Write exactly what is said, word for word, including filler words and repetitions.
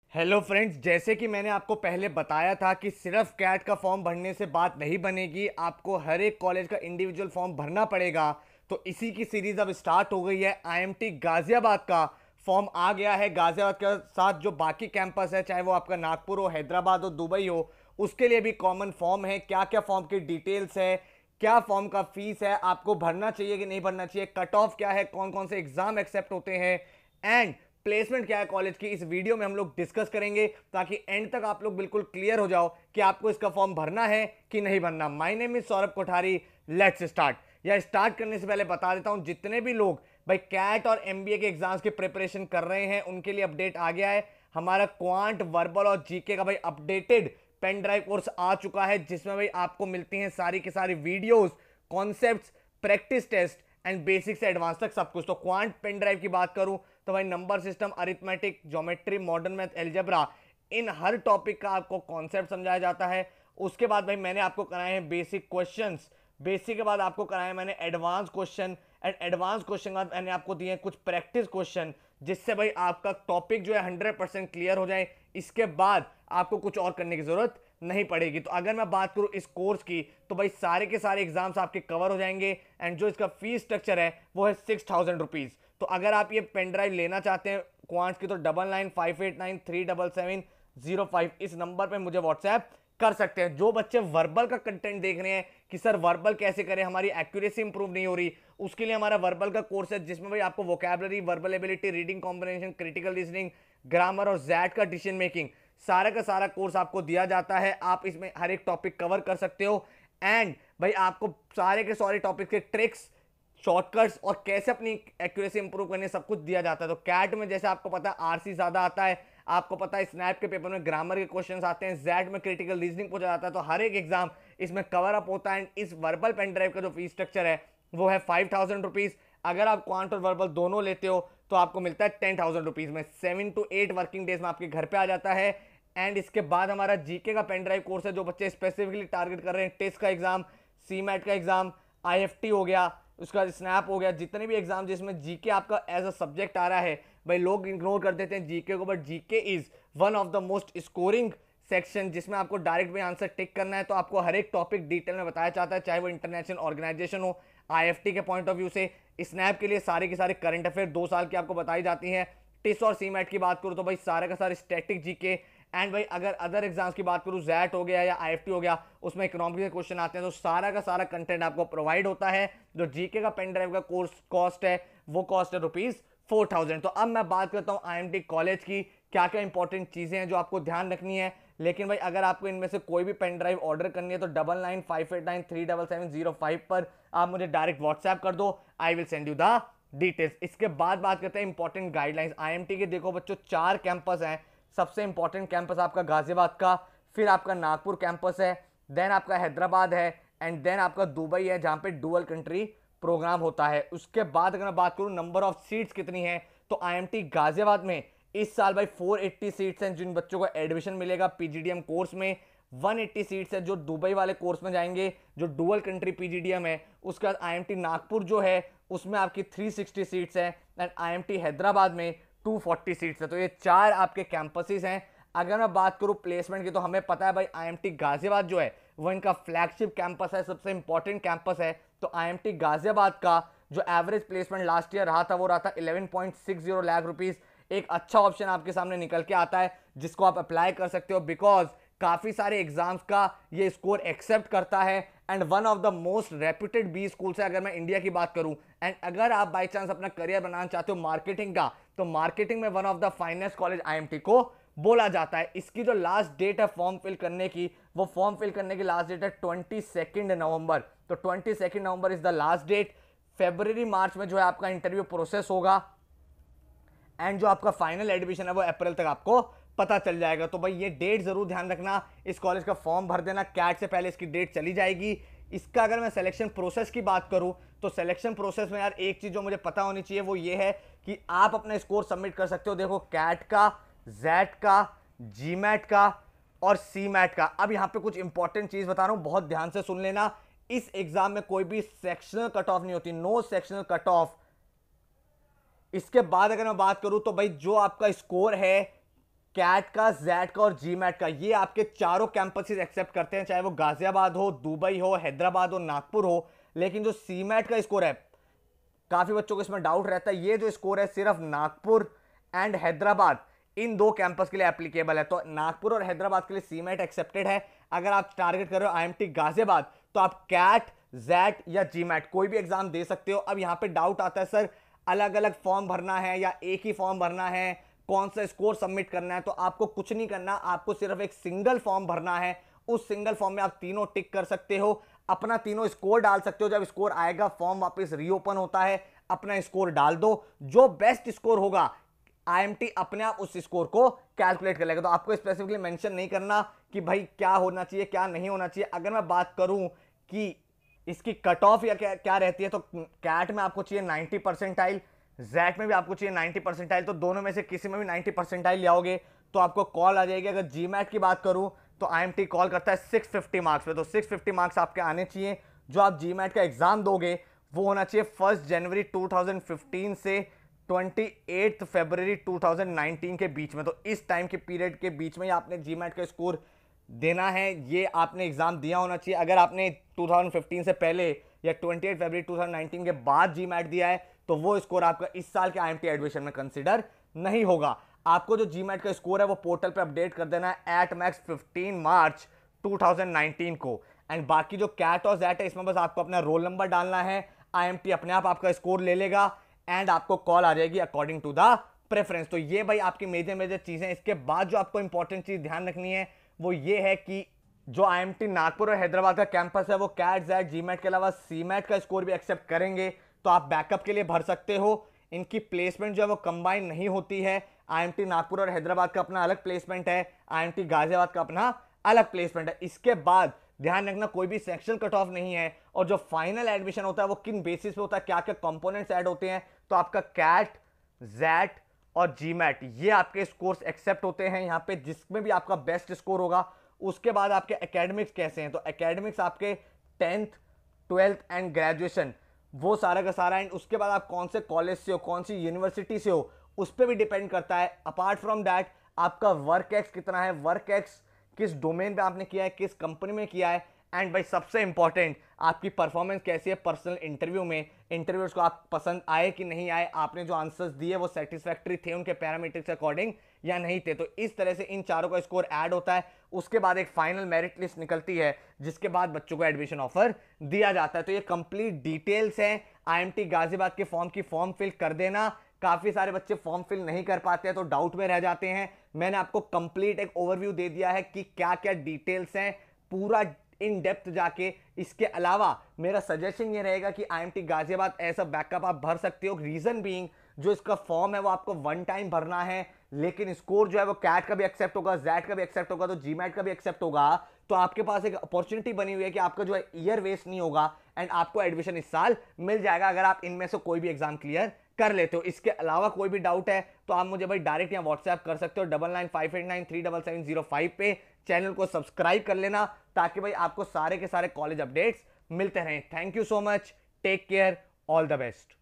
Hello friends, जैसे कि मैंने आपको पहले बताया था कि सिर्फ कैट का फॉर्म भरने से बात नहीं बनेगी, आपको हर एक कॉलेज का इंडिविजुअल फॉर्म भरना पड़ेगा। तो इसी की सीरीज अब स्टार्ट हो गई है। आईएमटी गाजियाबाद का फॉर्म आ गया है। गाजियाबाद के साथ जो बाकी कैंपस है, चाहे वो आपका नागपुर हो, हैदराबाद हो, दुबई हो, उसके लिए भी कॉमन फॉर्म है। क्या क्या फॉर्म की डिटेल्स है, क्या फॉर्म का फीस है, आपको भरना चाहिए कि नहीं भरना चाहिए, कट ऑफ क्या है, कौन कौन से एग्जाम एक्सेप्ट होते हैं एंड प्लेसमेंट क्या है कॉलेज की, इस वीडियो में हम लोग डिस्कस करेंगे ताकि एंड तक आप लोग बिल्कुल क्लियर हो जाओ कि आपको इसका फॉर्म भरना है कि नहीं भरना। My name is Saurabh Kothari. Let's start. या स्टार्ट करने से पहले बता देता हूं, जितने भी लोग भाई कैट और एमबीए के एग्जाम्स की प्रिपरेशन कर रहे हैं उनके लिए अपडेट आ गया है। हमारा क्वांट, वर्बल और जीके का भाई अपडेटेड पेन ड्राइव कोर्स आ चुका है, जिसमें भाई आपको मिलती हैं सारी की सारी videos, concepts, practice test and basic से एडवांस तक सब कुछ। तो क्वांट पेन ड्राइव की बात करूं तो भाई number system, arithmetic, geometry, modern maths, algebra, इन हर टॉपिक का आपको कॉन्सेप्ट समझाया जाता है। उसके बाद भाई मैंने आपको कराए हैं बेसिक क्वेश्चंस, बेसिक के बाद आपको कराए मैंने advance question and advance question के बाद मैंने आपको दिए कुछ प्रैक्टिस क्वेश्चन, जिससे भाई आपका टॉपिक जो है हंड्रेड परसेंट क्लियर हो जाए। इसके बाद आपको कुछ और करने की जरूरत नहीं पड़ेगी। तो अगर मैं बात करूं इस कोर्स की तो भाई सारे के सारे एग्जाम्स आपके कवर हो जाएंगे एंड जो इसका फीस स्ट्रक्चर है वो है सिक्स थाउजेंड रुपीज। तो अगर आप ये पेन ड्राइव लेना चाहते हैं क्वांट्स की तो double nine five eight nine three double seven zero five इस नंबर पे मुझे व्हाट्सएप कर सकते हैं। जो बच्चे वर्बल का कंटेंट देख रहे हैं कि सर वर्बल कैसे करें, हमारी एक्यूरेसी इंप्रूव नहीं हो रही, उसके लिए हमारा वर्बल का कोर्स है जिसमें भाई आपको vocabulary, verbal ability, reading comprehension, critical reasoning, grammar और जैट का डिसीजन मेकिंग, सारा का सारा कोर्स आपको दिया जाता है। आप इसमें हर एक टॉपिक कवर कर सकते हो एंड भाई आपको सारे के सारे टॉपिक के ट्रिक्स, शॉर्टकट्स और कैसे अपनी एक्यूरेसी इंप्रूव करने सब कुछ दिया जाता है। तो कैट में जैसे आपको पता है आरसी ज्यादा आता है, आपको पता है स्नैप के पेपर में ग्रामर के क्वेश्चंस आते हैं, जैट में क्रिटिकल रीजनिंग पूछा जाता है। तो हर एक एग्जाम इसमें कवर अप होता है एंड इस वर्बल पेन ड्राइव का जो फीस स्ट्रक्चर है वो है फाइव थाउजेंड रुपीज। अगर आप क्वांट और वर्बल दोनों लेते हो तो आपको मिलता है टेन थाउजेंड रुपीज में। Seven to eight working days में आपके घर पे आ जाता है। एंड इसके बाद हमारा जीके का पेन ड्राइव कोर्स है, जो बच्चे स्पेसिफिकली टारगेट कर रहे हैं टेस्ट का एग्जाम, सी मैट का एग्जाम, आईएफटी हो गया, उसका स्नैप हो गया, जितने भी एग्जाम जिसमें जीके आपका एज अ सब्जेक्ट आ रहा है। भाई लोग इग्नोर कर देते हैं जीके को, but GK is one of the most scoring section जिसमें आपको डायरेक्ट में आंसर टिक करना है। तो आपको हर एक टॉपिक डिटेल में बताया जाता है, चाहे वो इंटरनेशनल ऑर्गेनाइजेशन हो, आईएफटी के पॉइंट ऑफ व्यू से, स्नैप के लिए सारे के सारे करंट अफेयर दो साल की आपको बताई जाती हैं। टिस और सीमैट की बात करूं तो भाई सारे का सारे स्टैटिक जीके एंड भाई अगर अदर एग्जाम्स की बात करूं, जैट हो गया या आईएफटी हो गया, उसमें इकोनॉमिक्स के क्वेश्चन आते हैं। तो सारा का सारा कंटेंट आपको प्रोवाइड होता है। जो जीके का पेन ड्राइव का कोर्स कॉस्ट है वो कॉस्ट है रुपीज फोर थाउजेंड। तो अब मैं बात करता हूं आईएमटी कॉलेज की, क्या क्या इंपॉर्टेंट चीजें हैं जो आपको ध्यान रखनी है। लेकिन भाई अगर आपको इनमें से कोई भी पेन ड्राइव ऑर्डर करनी है तो double nine five eight nine three double seven zero five पर आप मुझे डायरेक्ट व्हाट्सएप कर दो, I will send you the details. इसके बाद बात करते हैं इंपॉर्टेंट गाइडलाइंस आईएमटी के। देखो बच्चों, चार कैंपस हैं। सबसे इंपॉर्टेंट कैंपस आपका गाजियाबाद का, फिर आपका नागपुर कैंपस है, देन आपका हैदराबाद है एंड देन आपका दुबई है जहां पे डुअल कंट्री प्रोग्राम होता है। उसके बाद अगर मैं बात करूं नंबर ऑफ सीट्स कितनी है, तो आईएमटी गाजियाबाद में इस साल भाई फोर एटी सीट्स हैं जिन बच्चों को एडमिशन मिलेगा पीजीडीएम कोर्स में। वन एटी सीट्स है जो दुबई वाले कोर्स में जाएंगे, जो डुअल कंट्री पीजीडीएम है। उसके बाद आईएमटी नागपुर जो है उसमें आपकी थ्री सिक्सटी सीट्स हैं एंड आईएमटी हैदराबाद में टू फोर्टी सीट्स है। तो ये चार आपके कैंपसेस हैं। अगर मैं बात करूं प्लेसमेंट की तो हमें पता है भाई आईएमटी गाजियाबाद जो है वो इनका फ्लैगशिप कैंपस है, सबसे इंपॉर्टेंट कैंपस है। तो आईएमटी गाजियाबाद का जो एवरेज प्लेसमेंट लास्ट ईयर रहा था वो रहा था eleven point six zero lakh rupees. एक अच्छा ऑप्शन आपके सामने निकल के आता है जिसको आप अप्लाई कर सकते हो, बिकॉज काफी सारे एग्जाम्स का ये स्कोर एक्सेप्ट करता है and one of the most reputed B school है अगर मैं इंडिया की बात करूं। एंड अगर आप बाई चांस अपना करियर बनाना चाहते हो मार्केटिंग का, तो मार्केटिंग में one of the finest college IMT को बोला जाता है। इसकी जो लास्ट डेट है फॉर्म फिल करने की, वो फॉर्म फिल करने की लास्ट डेट है ट्वेंटी सेकेंड नवंबर। तो twenty second November is the last date. February March में जो है आपका इंटरव्यू प्रोसेस होगा एंड जो आपका फाइनल एडमिशन है वो अप्रैल तक आपको पता चल जाएगा। तो भाई ये डेट जरूर ध्यान रखना, इस कॉलेज का फॉर्म भर देना, कैट से पहले इसकी डेट चली जाएगी। इसका अगर मैं सिलेक्शन प्रोसेस की बात करूं तो सिलेक्शन प्रोसेस में यार एक चीज जो मुझे पता होनी चाहिए वो ये है कि आप अपना स्कोर सबमिट कर सकते हो। देखो कैट का, जैट का, जीमैट का और सी मैट का। अब यहां पे कुछ इंपॉर्टेंट चीज बता रहा हूं, बहुत ध्यान से सुन लेना। इस एग्जाम में कोई भी सेक्शनल कट ऑफ नहीं होती, नो सेक्शनल कट ऑफ। इसके बाद अगर मैं बात करूं तो भाई जो आपका स्कोर है कैट का, जैट का और जी मैट का, ये आपके चारों कैंपसेस एक्सेप्ट करते हैं, चाहे वो गाजियाबाद हो, दुबई हो, हैदराबाद हो, नागपुर हो। लेकिन जो सी मैट का स्कोर है, काफी बच्चों को इसमें डाउट रहता है, ये जो स्कोर है सिर्फ नागपुर एंड हैदराबाद इन दो कैंपस के लिए एप्लीकेबल है। तो नागपुर और हैदराबाद के लिए सी मैट एक्सेप्टेड है। अगर आप टारगेट कर रहे हो आईएमटी गाजियाबाद, तो आप कैट, जैट या जी मैट कोई भी एग्जाम दे सकते हो। अब यहां पे डाउट आता है, सर अलग अलग फॉर्म भरना है या एक ही फॉर्म भरना है, कौन सा स्कोर सबमिट करना है? तो आपको कुछ नहीं करना, आपको सिर्फ एक सिंगल फॉर्म भरना है। उस सिंगल फॉर्म में आप तीनों टिक कर सकते हो, अपना तीनों स्कोर डाल सकते हो। जब स्कोर आएगा, फॉर्म वापस रीओपन होता है, अपना स्कोर डाल दो, जो बेस्ट स्कोर होगा आईएमटी अपने आप उस स्कोर को कैलकुलेट कर लेगा। तो आपको स्पेसिफिकली मेंशन नहीं करना कि भाई क्या होना चाहिए क्या नहीं होना चाहिए। अगर मैं बात करूं कि इसकी कट ऑफ या क्या क्या रहती है, तो कैट में आपको चाहिए नाइंटी परसेंटाइल, जैट में भी आपको चाहिए नाइंटी परसेंटाइल। तो दोनों में से किसी में भी नाइंटी परसेंटाइल लाओगे तो आपको कॉल आ जाएगी। अगर जी मैट की बात करूं तो आईएमटी कॉल करता है सिक्स फिफ्टी मार्क्स पे, तो सिक्स फिफ्टी मार्क्स आपके आने चाहिए। जो आप जी मैट का एग्जाम दोगे वो होना चाहिए फर्स्ट जनवरी टू थाउजेंड फिफ्टीन से ट्वेंटी एट फरवरी टू थाउजेंड नाइनटीन के बीच में। तो इस टाइम के पीरियड के बीच में आपने जी मैट का स्कोर देना है, ये आपने एग्जाम दिया होना चाहिए। अगर आपने टू थाउजेंड फिफ्टीन से पहले या ट्वेंटी एट फरवरी टू थाउजेंड नाइनटीन के बाद जी मैट दिया है, तो वो स्कोर आपका इस साल के आईएमटी एडमिशन में कंसीडर नहीं होगा। आपको जो जी मैट का स्कोर है वो पोर्टल पे अपडेट कर देना है at max fifteen March two thousand nineteen को। एंड बाकी जो कैट और जैट है, इसमें बस आपको अपना रोल नंबर डालना है, आईएमटी अपने आप आपका स्कोर ले लेगा एंड आपको कॉल आ जाएगी अकॉर्डिंग टू द प्रेफरेंस। तो ये भाई आपकी मेजर मेजर चीजें। इसके बाद जो आपको इंपॉर्टेंट चीज ध्यान रखनी है वो ये है कि जो आईएमटी नागपुर और हैदराबाद का कैंपस है वो कैट, जैट, जी मैट के अलावा सी मैट का स्कोर भी एक्सेप्ट करेंगे। तो आप बैकअप के लिए भर सकते हो। इनकी प्लेसमेंट जो है वो कंबाइन नहीं होती है। आईएमटी नागपुर और हैदराबाद का अपना अलग प्लेसमेंट है, आईएमटी गाजियाबाद का अपना अलग प्लेसमेंट है। इसके बाद ध्यान रखना, कोई भी सेक्शनल कट ऑफ नहीं है। और जो फाइनल एडमिशन होता है वो किन बेसिस पे होता है, क्या क्या कंपोनेंट्स ऐड होते हैं, तो आपका कैट, जैट और जी मैट ये आपके स्कोर्स एक्सेप्ट होते हैं यहाँ पे, जिसमें भी आपका बेस्ट स्कोर होगा। उसके बाद आपके एकेडमिक्स कैसे हैं, तो एकेडमिक्स आपके टेंथ, ट्वेल्थ एंड ग्रेजुएशन वो सारा का सारा। एंड उसके बाद आप कौन से कॉलेज से हो, कौन सी यूनिवर्सिटी से हो, उस पर भी डिपेंड करता है। अपार्ट फ्रॉम दैट आपका वर्क एक्स कितना है, वर्क एक्स किस डोमेन पे आपने किया है, किस कंपनी में किया है। एंड भाई सबसे इंपॉर्टेंट, आपकी परफॉर्मेंस कैसी है पर्सनल इंटरव्यू में, इंटरव्यूअर्स को आप पसंद आए कि नहीं आए, आपने जो आंसर्स दिए वो सेटिस्फैक्टरी थे उनके पैरामीटर्स के अकॉर्डिंग या नहीं थे। तो इस तरह से इन चारों का स्कोर ऐड होता है। उसके बाद एक फाइनल मेरिट लिस्ट निकलती है, जिसके बाद बच्चों को एडमिशन ऑफर दिया जाता है। तो ये कंप्लीट डिटेल्स हैं आईएमटी गाजियाबाद के फॉर्म की। फॉर्म फिल कर देना। काफी सारे बच्चे फॉर्म फिल नहीं कर पाते हैं तो डाउट में रह जाते हैं। मैंने आपको कंप्लीट एक ओवरव्यू दे दिया है कि क्या क्या डिटेल्स हैं, पूरा इन डेप्थ जाके। इसके अलावा मेरा सजेशन ये रहेगा कि आईएमटी गाजियाबाद ऐसा बैकअप आप भर सकते हो। रीजन बीइंग, जो इसका फॉर्म है वो आपको वन टाइम भरना है, लेकिन स्कोर जो है वो कैट का भी एक्सेप्ट होगा, जैट का भी एक्सेप्ट होगा, तो जी मैट का भी एक्सेप्ट होगा। तो आपके पास एक अपॉर्चुनिटी बनी हुई है कि आपका जो है ईयर वेस्ट नहीं होगा एंड आपको एडमिशन इस साल मिल जाएगा अगर आप इनमें से कोई भी एग्जाम क्लियर कर लेते हो। इसके अलावा कोई भी डाउट है तो आप मुझे भाई डायरेक्ट यहाँ व्हाट्सएप कर सकते हो double nine five eight nine three double seven zero five पे। चैनल को सब्सक्राइब कर लेना ताकि भाई आपको सारे के सारे कॉलेज अपडेट्स मिलते रहें। Thank you so much, take care, all the best.